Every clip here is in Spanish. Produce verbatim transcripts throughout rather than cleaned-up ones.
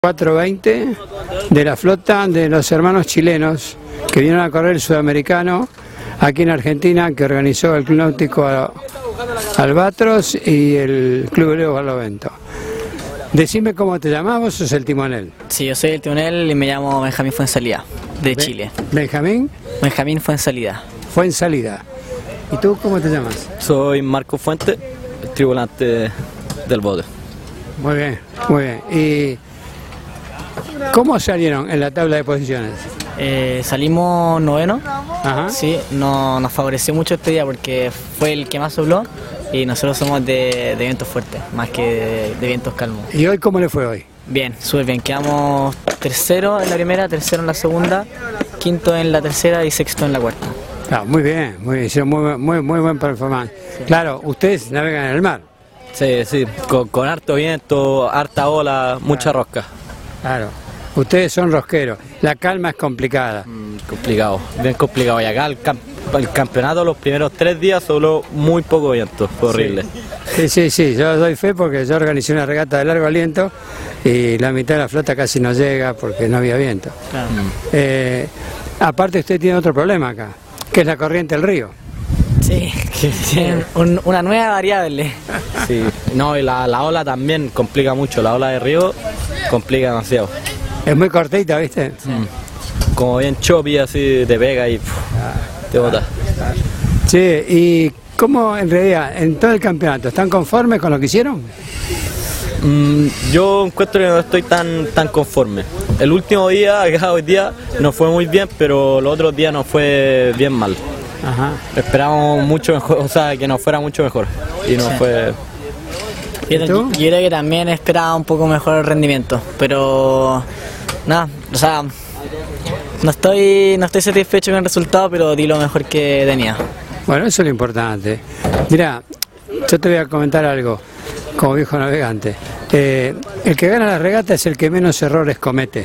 cuatro veinte de la flota de los hermanos chilenos que vinieron a correr el sudamericano aquí en Argentina, que organizó el Club Náutico Albatros y el Club Leo Barlovento. Decime cómo te llamás, vos sos el timonel. Sí, yo soy el timonel y me llamo Benjamín Fuensalida, de Be Chile. ¿Benjamín? Benjamín Fuensalida. Fuensalida. ¿Y tú cómo te llamas? Soy Marco Fuente, el tripulante del bote. Muy bien, muy bien. ¿Y cómo salieron en la tabla de posiciones? Eh, salimos noveno. Ajá. Sí, no, nos favoreció mucho este día porque fue el que más sopló y nosotros somos de, de vientos fuertes, más que de, de vientos calmos. ¿Y hoy cómo le fue hoy? Bien, súper bien. Quedamos tercero en la primera, tercero en la segunda, quinto en la tercera y sexto en la cuarta. Ah, muy bien, muy bien, hicieron muy, muy, muy buen performance. Claro, ustedes navegan en el mar. Sí, sí, con, con harto viento, harta ola, mucha rosca. Claro, ustedes son rosqueros, la calma es complicada. Mm, complicado, bien complicado. Y acá el, camp el campeonato, los primeros tres días, solo muy poco viento, fue horrible. Sí, sí, sí, yo doy fe porque yo organicé una regata de largo aliento y la mitad de la flota casi no llega porque no había viento. Claro. Eh, aparte usted tiene otro problema acá, que es la corriente del río. Sí, tienen un, una nueva variable. Sí, no, y la, la ola también complica mucho, la ola de río complica demasiado. Es muy cortita, ¿viste? Sí. Mm. Como bien chopi, así te pega y puf, te bota. Sí, ¿y cómo en realidad en todo el campeonato están conformes con lo que hicieron? Mm, yo encuentro que no estoy tan tan conforme. El último día, acá hoy día, nos fue muy bien, pero los otros días nos fue bien mal. Ajá. Esperábamos mucho mejor, o sea, que nos fuera mucho mejor y no Sí. fue. Yo, yo creo que también esperaba un poco mejor el rendimiento, pero nada, o sea, no estoy, no estoy satisfecho con el resultado, pero di lo mejor que tenía. Bueno, eso es lo importante. Mira, yo te voy a comentar algo, como viejo navegante. Eh, el que gana la regata es el que menos errores comete.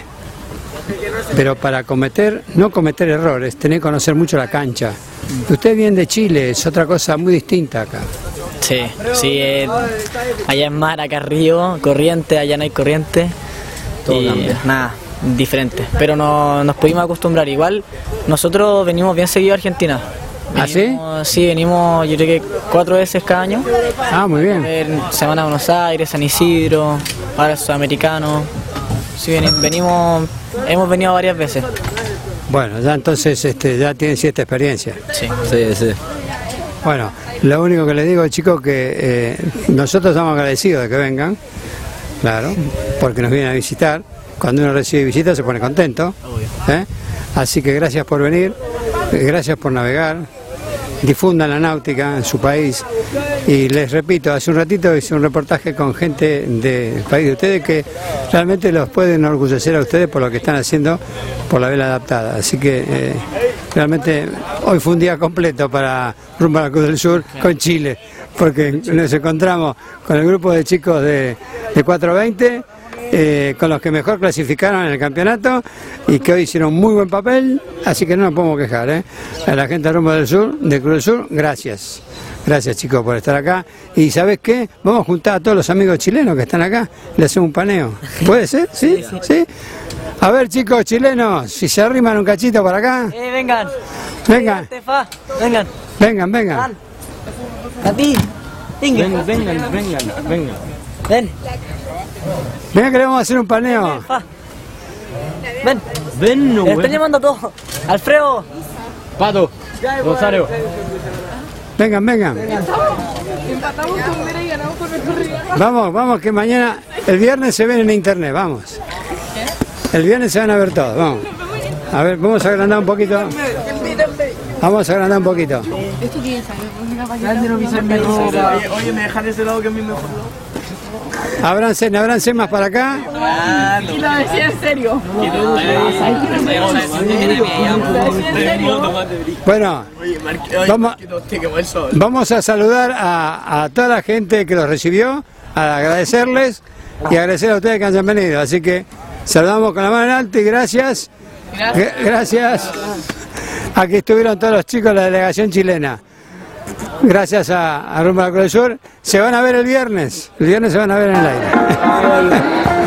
Pero para cometer, no cometer errores, tenés que conocer mucho la cancha. Usted viene de Chile, es otra cosa muy distinta acá. Sí, sí, eh, allá es mar, acá es río, corriente, allá no hay corriente. Todo y cambia. nada, diferente. Pero no, nos pudimos acostumbrar. Igual nosotros venimos bien seguido a Argentina. ¿Ah, sí? Venimos, sí, venimos yo creo que cuatro veces cada año. Ah, muy bien. En Semana de Buenos Aires, San Isidro, ahora Sudamericano. Sí, ven- venimos, hemos venido varias veces. Bueno, ya entonces este, ya tienen cierta experiencia. Sí. Sí, sí. Bueno, lo único que les digo, chicos, que eh, nosotros estamos agradecidos de que vengan, claro, porque nos vienen a visitar. Cuando uno recibe visita se pone contento. ¿eh? Así que gracias por venir, eh, gracias por navegar, difundan la náutica en su país. Y les repito, hace un ratito hice un reportaje con gente del país de ustedes que realmente los pueden enorgullecer a ustedes por lo que están haciendo por la vela adaptada. Así que eh, realmente hoy fue un día completo para Rumbo a la Cruz del Sur con Chile, porque nos encontramos con el grupo de chicos de, de cuatro veinte, eh, con los que mejor clasificaron en el campeonato y que hoy hicieron muy buen papel, así que no nos podemos quejar. ¿eh? A la gente de Rumbo del Sur, de Cruz del Sur, gracias. Gracias, chicos, por estar acá. Y ¿sabes qué? Vamos a juntar a todos los amigos chilenos que están acá, le hacemos un paneo. ¿Puede ser? ¿Sí? ¿Sí? A ver, chicos chilenos, si se arriman un cachito para acá. Eh, vengan. Vengan, Tefa, vengan. vengan, vengan. A ti. Vengan, vengan, vengan, vengan. Ven. Vengan que le vamos a hacer un paneo. Tefa. Ven. Ven, no, Le están llamando a todos. Alfredo. Pato, Rosario. Vengan, vengan. Vamos, vamos, que mañana, el viernes se ven en internet, vamos. El viernes se van a ver todos, vamos. A ver, vamos a agrandar un poquito. Vamos a agrandar un poquito. Oye, me dejan ese lado que es mi mejor lado. Abranse, abranse más para acá. Y lo decía en serio. Bueno, vamos, vamos a saludar a, a toda la gente que los recibió, a agradecerles y agradecer a ustedes que hayan venido. Así que saludamos con la mano en alto y gracias. Gracias. Gracias. Aquí estuvieron todos los chicos de la delegación chilena. Gracias a, a Rumbo a la Cruz del Sur. Se van a ver el viernes. El viernes se van a ver en el aire.